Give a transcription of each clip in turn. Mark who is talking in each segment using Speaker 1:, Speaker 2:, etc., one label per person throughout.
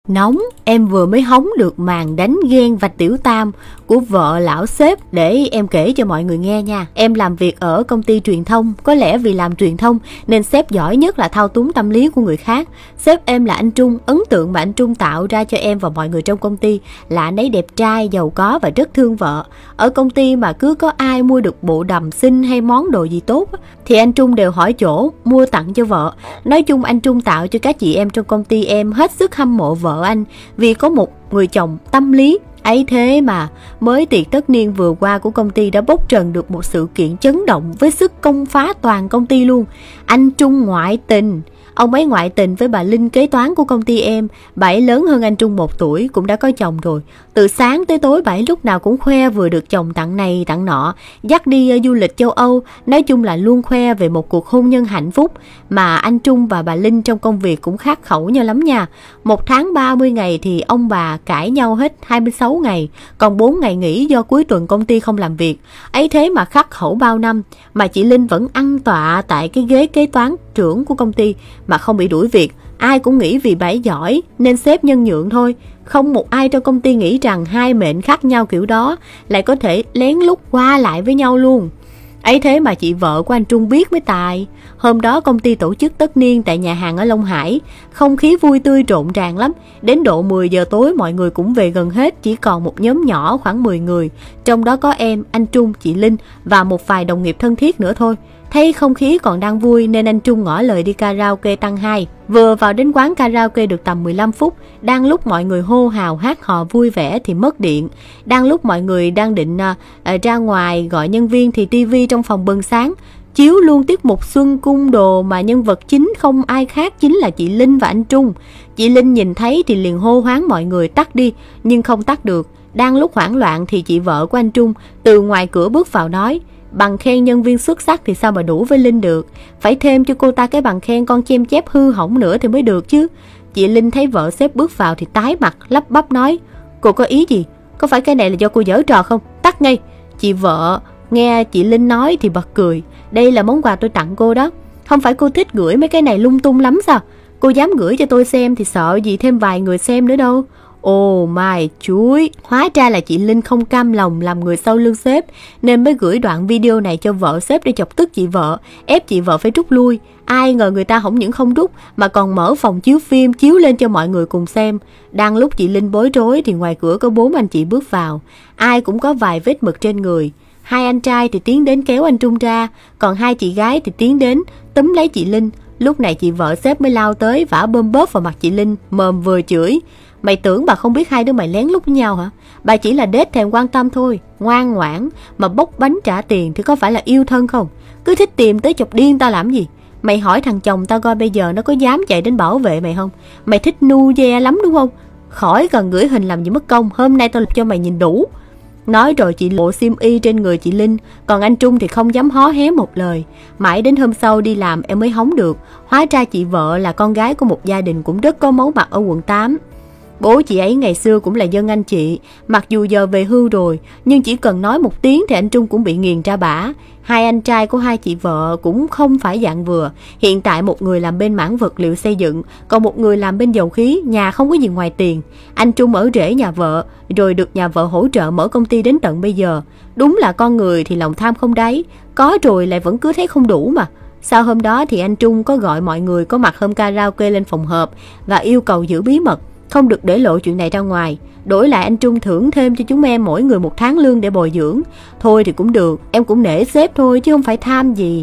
Speaker 1: Nóng, em vừa mới hóng được màn đánh ghen và tiểu tam của vợ lão sếp, để em kể cho mọi người nghe nha. Em làm việc ở công ty truyền thông, có lẽ vì làm truyền thông nên sếp giỏi nhất là thao túng tâm lý của người khác. Sếp em là anh Trung, ấn tượng mà anh Trung tạo ra cho em và mọi người trong công ty là anh ấy đẹp trai, giàu có và rất thương vợ. Ở công ty mà cứ có ai mua được bộ đầm xinh hay món đồ gì tốt thì anh Trung đều hỏi chỗ mua tặng cho vợ. Nói chung anh Trung tạo cho các chị em trong công ty em hết sức hâm mộ vợ anh vì có một người chồng tâm lý. Ấy thế mà mới tiệc tất niên vừa qua của công ty đã bóc trần được một sự kiện chấn động với sức công phá toàn công ty luôn. Anh Trung ngoại tình. Ông ấy ngoại tình với bà Linh, kế toán của công ty em. Bà ấy lớn hơn anh Trung 1 tuổi, cũng đã có chồng rồi. Từ sáng tới tối bà ấy lúc nào cũng khoe vừa được chồng tặng này tặng nọ, dắt đi du lịch châu Âu. Nói chung là luôn khoe về một cuộc hôn nhân hạnh phúc. Mà anh Trung và bà Linh trong công việc cũng khắc khẩu nhau lắm nha. 1 tháng 30 ngày thì ông bà cãi nhau hết 26 ngày, còn 4 ngày nghỉ do cuối tuần công ty không làm việc. Ấy thế mà khắc khẩu bao năm mà chị Linh vẫn ăn tọa tại cái ghế kế toán trưởng của công ty mà không bị đuổi việc. Ai cũng nghĩ vì bà ấy giỏi nên sếp nhân nhượng thôi. Không một ai trong công ty nghĩ rằng hai mệnh khác nhau kiểu đó lại có thể lén lút qua lại với nhau luôn. Ấy thế mà chị vợ của anh Trung biết mới tài. Hôm đó công ty tổ chức tất niên tại nhà hàng ở Long Hải. Không khí vui tươi rộn ràng lắm. Đến độ 10 giờ tối mọi người cũng về gần hết, chỉ còn một nhóm nhỏ khoảng 10 người. Trong đó có em, anh Trung, chị Linh và một vài đồng nghiệp thân thiết nữa thôi. Thấy không khí còn đang vui nên anh Trung ngỏ lời đi karaoke tăng 2. Vừa vào đến quán karaoke được tầm 15 phút, đang lúc mọi người hô hào hát hò vui vẻ thì mất điện. Đang lúc mọi người đang định ra ngoài gọi nhân viên thì tivi trong phòng bừng sáng, chiếu luôn tiết mục Xuân Cung Đồ mà nhân vật chính không ai khác chính là chị Linh và anh Trung. Chị Linh nhìn thấy thì liền hô hoáng mọi người tắt đi, nhưng không tắt được. Đang lúc hoảng loạn thì chị vợ của anh Trung từ ngoài cửa bước vào nói: bằng khen nhân viên xuất sắc thì sao mà đủ với Linh được, phải thêm cho cô ta cái bằng khen con chêm chép hư hỏng nữa thì mới được chứ. Chị Linh thấy vợ sếp bước vào thì tái mặt lắp bắp nói: cô có ý gì? Có phải cái này là do cô giở trò không? Tắt ngay. Chị vợ nghe chị Linh nói thì bật cười: đây là món quà tôi tặng cô đó. Không phải cô thích gửi mấy cái này lung tung lắm sao? Cô dám gửi cho tôi xem thì sợ gì thêm vài người xem nữa đâu. Ồ mai chuối, hóa ra là chị Linh không cam lòng làm người sau lưng sếp nên mới gửi đoạn video này cho vợ sếp để chọc tức chị vợ, ép chị vợ phải rút lui. Ai ngờ người ta không những không rút mà còn mở phòng chiếu phim chiếu lên cho mọi người cùng xem. Đang lúc chị Linh bối rối thì ngoài cửa có 4 anh chị bước vào, ai cũng có vài vết mực trên người. 2 anh trai thì tiến đến kéo anh Trung ra, còn 2 chị gái thì tiến đến túm lấy chị Linh. Lúc này chị vợ sếp mới lao tới vả bơm bóp vào mặt chị Linh, mồm vừa chửi: mày tưởng bà không biết hai đứa mày lén lút với nhau hả? Bà chỉ là đết thèm quan tâm thôi, ngoan ngoãn mà bốc bánh trả tiền thì có phải là yêu thân không? Cứ thích tìm tới chọc điên tao làm gì? Mày hỏi thằng chồng tao coi bây giờ nó có dám chạy đến bảo vệ mày không? Mày thích nu ve lắm đúng không? Khỏi cần gửi hình làm gì mất công, hôm nay tao lập cho mày nhìn đủ. Nói rồi chị lộ xiêm y trên người chị Linh, còn anh Trung thì không dám hó hé một lời. Mãi đến hôm sau đi làm em mới hóng được, hóa ra chị vợ là con gái của một gia đình cũng rất có máu mặt ở quận 8. Bố chị ấy ngày xưa cũng là dân anh chị, mặc dù giờ về hưu rồi, nhưng chỉ cần nói một tiếng thì anh Trung cũng bị nghiền ra bả. 2 anh trai của 2 chị vợ cũng không phải dạng vừa. Hiện tại một người làm bên mảng vật liệu xây dựng, còn một người làm bên dầu khí, nhà không có gì ngoài tiền. Anh Trung ở rễ nhà vợ, rồi được nhà vợ hỗ trợ mở công ty đến tận bây giờ. Đúng là con người thì lòng tham không đáy, có rồi lại vẫn cứ thấy không đủ mà. Sau hôm đó thì anh Trung có gọi mọi người có mặt hôm karaoke lên phòng họp và yêu cầu giữ bí mật, không được để lộ chuyện này ra ngoài. Đổi lại anh Trung thưởng thêm cho chúng em mỗi người 1 tháng lương để bồi dưỡng. Thôi thì cũng được, em cũng nể sếp thôi chứ không phải tham gì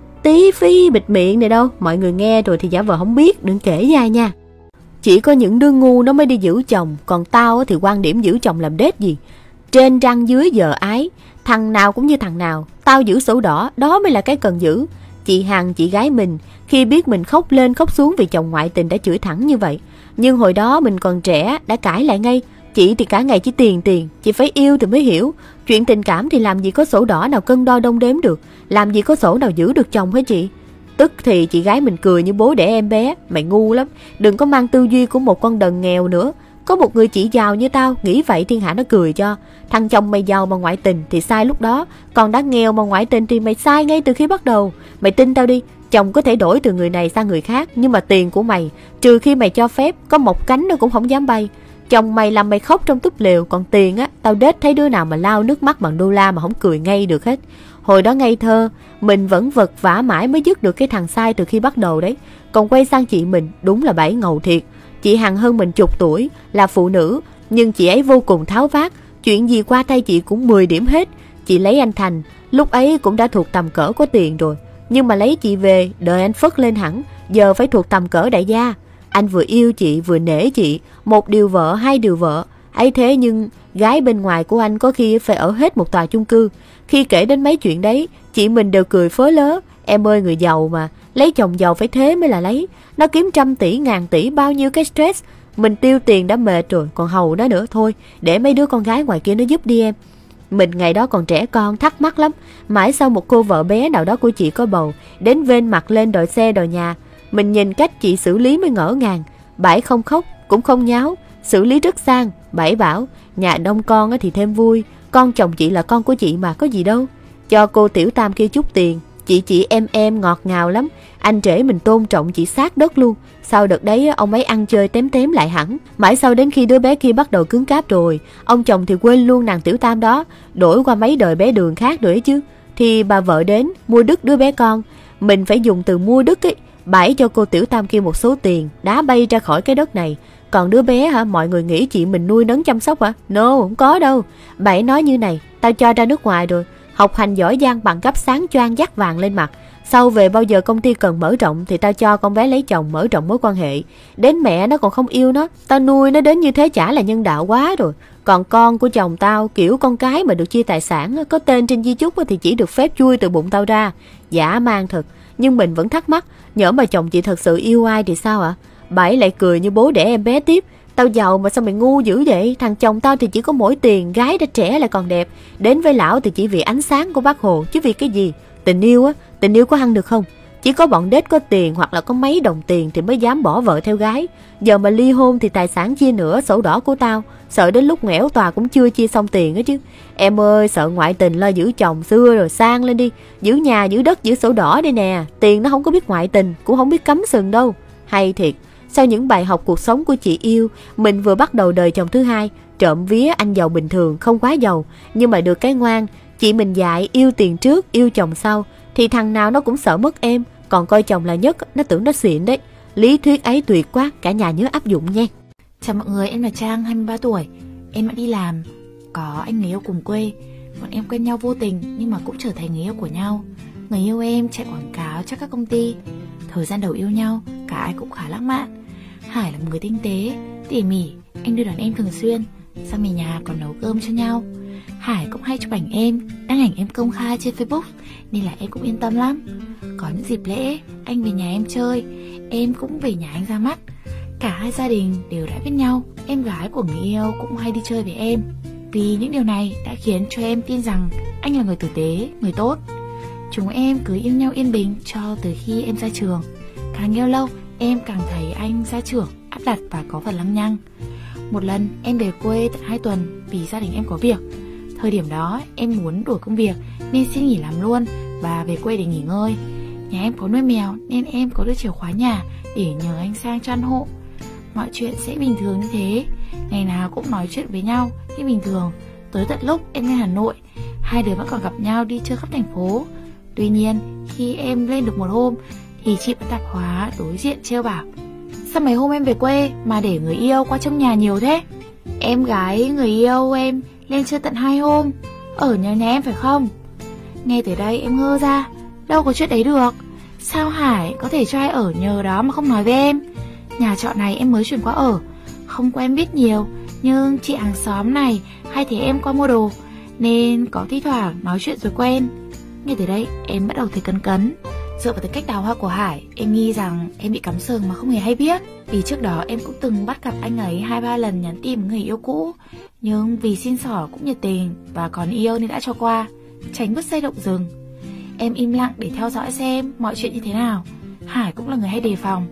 Speaker 1: tí phí bịt miệng này đâu. Mọi người nghe rồi thì giả vờ không biết, đừng kể ra nha. Chỉ có những đứa ngu nó mới đi giữ chồng, còn tao thì quan điểm giữ chồng làm đết gì. Trên răng dưới giờ ái, thằng nào cũng như thằng nào. Tao giữ sổ đỏ, đó mới là cái cần giữ. Chị Hằng, chị gái mình, khi biết mình khóc lên khóc xuống vì chồng ngoại tình đã chửi thẳng như vậy. Nhưng hồi đó mình còn trẻ, đã cãi lại ngay. Chị thì cả ngày chỉ tiền tiền, chị phải yêu thì mới hiểu. Chuyện tình cảm thì làm gì có sổ đỏ nào cân đo đong đếm được, làm gì có sổ nào giữ được chồng hả chị? Tức thì chị gái mình cười như bố đẻ em bé: mày ngu lắm, đừng có mang tư duy của một con đần nghèo nữa. Có một người chị giàu như tao, nghĩ vậy thiên hạ nó cười cho. Thằng chồng mày giàu mà ngoại tình thì sai lúc đó, còn đã nghèo mà ngoại tình thì mày sai ngay từ khi bắt đầu. Mày tin tao đi, chồng có thể đổi từ người này sang người khác, nhưng mà tiền của mày, trừ khi mày cho phép, có một cánh nó cũng không dám bay. Chồng mày làm mày khóc trong túp lều, còn tiền á, tao đết thấy đứa nào mà lau nước mắt bằng đô la mà không cười ngay được hết. Hồi đó ngây thơ, mình vẫn vật vã mãi mới dứt được cái thằng sai từ khi bắt đầu đấy. Còn quay sang chị mình, đúng là bẫy ngầu thiệt. Chị Hằng hơn mình chục tuổi, là phụ nữ, nhưng chị ấy vô cùng tháo vát, chuyện gì qua tay chị cũng 10 điểm hết. Chị lấy anh Thành, lúc ấy cũng đã thuộc tầm cỡ có tiền rồi, nhưng mà lấy chị về, đợi anh phất lên hẳn, giờ phải thuộc tầm cỡ đại gia. Anh vừa yêu chị vừa nể chị, một điều vợ hai điều vợ ấy, thế nhưng gái bên ngoài của anh có khi phải ở hết một tòa chung cư. Khi kể đến mấy chuyện đấy, chị mình đều cười phớ lớ. Em ơi, người giàu mà, lấy chồng giàu phải thế mới là lấy. Nó kiếm trăm tỷ ngàn tỷ bao nhiêu cái stress, mình tiêu tiền đã mệt rồi, còn hầu nó nữa. Thôi để mấy đứa con gái ngoài kia nó giúp đi em. Mình ngày đó còn trẻ con, thắc mắc lắm. Mãi sau một cô vợ bé nào đó của chị có bầu, đến vênh mặt lên đòi xe đòi nhà. Mình nhìn cách chị xử lý mới ngỡ ngàng. Bãi không khóc cũng không nháo, xử lý rất sang. Bãi bảo nhà đông con thì thêm vui, con chồng chị là con của chị mà, có gì đâu. Cho cô tiểu tam kia chút tiền, chị em ngọt ngào lắm. Anh rể mình tôn trọng chị sát đất luôn. Sau đợt đấy ông ấy ăn chơi tém tém lại hẳn. Mãi sau đến khi đứa bé kia bắt đầu cứng cáp rồi, ông chồng thì quên luôn nàng tiểu tam đó, đổi qua mấy đời bé Đường khác rồi ấy chứ. Thì bà vợ đến mua đứt đứa bé con. Mình phải dùng từ mua đứt ấy. Bãi cho cô tiểu tam kia một số tiền, đá bay ra khỏi cái đất này. Còn đứa bé hả, mọi người nghĩ chị mình nuôi nấng chăm sóc hả? No, không có đâu. Bãi nói như này, tao cho ra nước ngoài rồi, học hành giỏi giang bằng cấp sáng choang dắt vàng lên mặt. Sau về bao giờ công ty cần mở rộng thì tao cho con bé lấy chồng, mở rộng mối quan hệ. Đến mẹ nó còn không yêu nó, tao nuôi nó đến như thế chả là nhân đạo quá rồi. Còn con của chồng tao, kiểu con cái mà được chia tài sản, có tên trên di chúc thì chỉ được phép chui từ bụng tao ra. Dã man thật. Nhưng mình vẫn thắc mắc, nhỡ mà chồng chị thật sự yêu ai thì sao ạ? Bảy lại cười như bố đẻ em bé tiếp. Tao giàu mà sao mày ngu dữ vậy? Thằng chồng tao thì chỉ có mỗi tiền, gái đã trẻ lại còn đẹp. Đến với lão thì chỉ vì ánh sáng của bác Hồ, chứ vì cái gì? Tình yêu á, tình yêu có ăn được không? Chỉ có bọn đết có tiền hoặc là có mấy đồng tiền thì mới dám bỏ vợ theo gái. Giờ mà ly hôn thì tài sản chia nửa, sổ đỏ của tao. Sợ đến lúc nghẽo tòa cũng chưa chia xong tiền á chứ. Em ơi, sợ ngoại tình lo giữ chồng xưa rồi sang lên đi. Giữ nhà, giữ đất, giữ sổ đỏ đây nè. Tiền nó không có biết ngoại tình, cũng không biết cắm sừng đâu. Hay thiệt. Sau những bài học cuộc sống của chị yêu, mình vừa bắt đầu đời chồng thứ hai. Trộm vía anh giàu bình thường, không quá giàu, nhưng mà được cái ngoan. Chị mình dạy yêu tiền trước, yêu chồng sau, thì thằng nào nó cũng sợ mất em. Còn coi chồng là nhất, nó tưởng nó xịn đấy. Lý thuyết ấy tuyệt quá, cả nhà nhớ áp dụng nha.
Speaker 2: Chào mọi người, em là Trang, 23 tuổi. Em đã đi làm, có anh người yêu cùng quê. Bọn em quen nhau vô tình nhưng mà cũng trở thành người yêu của nhau. Người yêu em chạy quảng cáo cho các công ty. Thời gian đầu yêu nhau, cả ai cũng khá lãng mạn. Hải là một người tinh tế, tỉ mỉ, anh đưa đón em thường xuyên. Sang về nhà còn nấu cơm cho nhau. Hải cũng hay chụp ảnh em, đăng ảnh em công khai trên Facebook, nên là em cũng yên tâm lắm. Có những dịp lễ, anh về nhà em chơi, em cũng về nhà anh ra mắt. Cả hai gia đình đều đã biết nhau. Em gái của người yêu cũng hay đi chơi với em. Vì những điều này đã khiến cho em tin rằng anh là người tử tế, người tốt. Chúng em cứ yêu nhau yên bình cho tới khi em ra trường. Càng yêu lâu, em càng thấy anh gia trưởng, áp đặt và có phần lăng nhăng. Một lần em về quê tận 2 tuần vì gia đình em có việc. Thời điểm đó em muốn đổi công việc nên xin nghỉ làm luôn và về quê để nghỉ ngơi. Nhà em có nuôi mèo nên em có được chìa khóa nhà để nhờ anh sang cho ăn hộ. Mọi chuyện sẽ bình thường như thế, ngày nào cũng nói chuyện với nhau như bình thường. Tới tận lúc em lên Hà Nội, hai đứa vẫn còn gặp nhau đi chơi khắp thành phố. Tuy nhiên khi em lên được một hôm thì chị bán tạp hóa đối diện trêu bảo: sao mấy hôm em về quê mà để người yêu qua trong nhà nhiều thế? Em gái người yêu em lên chơi tận 2 hôm, ở nhờ nhà em phải không? Nghe tới đây em ngơ ra, đâu có chuyện đấy được. Sao Hải có thể cho ai ở nhờ đó mà không nói với em? Nhà trọ này em mới chuyển qua ở, không quen biết nhiều, nhưng chị hàng xóm này hay thấy em qua mua đồ nên có thi thoảng nói chuyện rồi quen. Nghe tới đây em bắt đầu thấy cấn cấn. Dựa vào tính cách đào hoa của Hải, em nghi rằng em bị cắm sừng mà không hề hay biết. Vì trước đó em cũng từng bắt gặp anh ấy 2-3 lần nhắn tin với người yêu cũ, nhưng vì xin xỏ cũng nhiệt tình và còn yêu nên đã cho qua, tránh bứt dây động rừng. Em im lặng để theo dõi xem mọi chuyện như thế nào. Hải cũng là người hay đề phòng,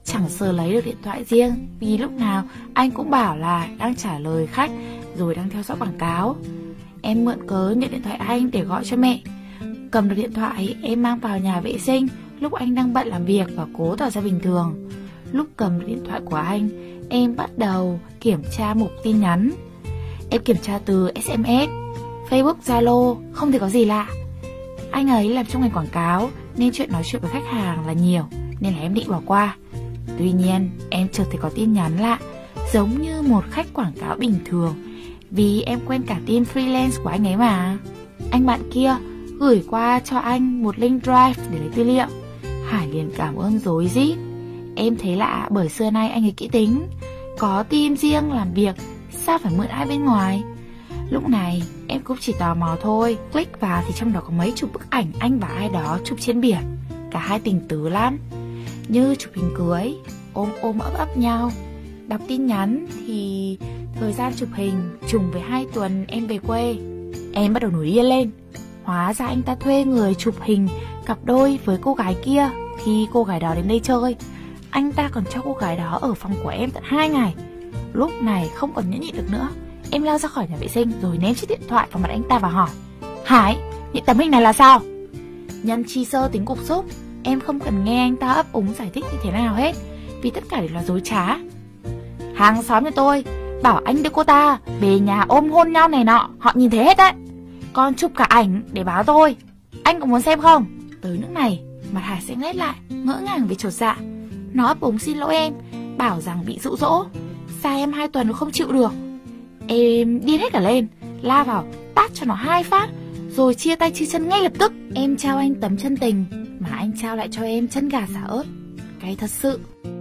Speaker 2: chẳng sờ lấy được điện thoại riêng, vì lúc nào anh cũng bảo là đang trả lời khách rồi đang theo dõi quảng cáo. Em mượn cớ nhận điện thoại anh để gọi cho mẹ. Cầm được điện thoại, em mang vào nhà vệ sinh lúc anh đang bận làm việc và cố tỏ ra bình thường. Lúc cầm được điện thoại của anh, em bắt đầu kiểm tra mục tin nhắn. Em kiểm tra từ SMS, Facebook, Zalo, không thể có gì lạ. Anh ấy làm trong ngành quảng cáo nên chuyện nói chuyện với khách hàng là nhiều, nên là em định bỏ qua. Tuy nhiên, em chợt thấy có tin nhắn lạ, giống như một khách quảng cáo bình thường, vì em quen cả team freelance của anh ấy mà. Anh bạn kia gửi qua cho anh một link Drive để lấy tư liệu. Hải liền cảm ơn rối rít. Em thấy lạ bởi xưa nay anh ấy kỹ tính, có team riêng làm việc, sao phải mượn ai bên ngoài. Lúc này em cũng chỉ tò mò thôi. Click vào thì trong đó có mấy chục bức ảnh anh và ai đó chụp trên biển. Cả hai tình tứ lắm, như chụp hình cưới, ôm ấp nhau. Đọc tin nhắn thì thời gian chụp hình trùng với 2 tuần em về quê. Em bắt đầu nổi điên lên. Hóa ra anh ta thuê người chụp hình cặp đôi với cô gái kia khi cô gái đó đến đây chơi. Anh ta còn cho cô gái đó ở phòng của em tận 2 ngày. Lúc này không còn nhẫn nhịn được nữa, em lao ra khỏi nhà vệ sinh rồi ném chiếc điện thoại vào mặt anh ta và hỏi: Hải, những tấm hình này là sao? Nhân chi sơ tính cục xúc, em không cần nghe anh ta ấp úng giải thích như thế nào hết, vì tất cả đều là dối trá. Hàng xóm nhà tôi bảo anh đưa cô ta về nhà ôm hôn nhau này nọ, họ nhìn thấy hết đấy. Con chụp cả ảnh để báo tôi, anh có muốn xem không? Tới nước này mặt Hải sẽ nghét lại, ngỡ ngàng vì chột dạ. Nó ấp úng xin lỗi em, bảo rằng bị dụ dỗ, xa em 2 tuần nó không chịu được. Em điên hết cả lên, la vào tát cho nó 2 phát, rồi chia tay chia chân ngay lập tức. Em trao anh tấm chân tình, mà anh trao lại cho em chân gà xả ớt. Cay thật sự.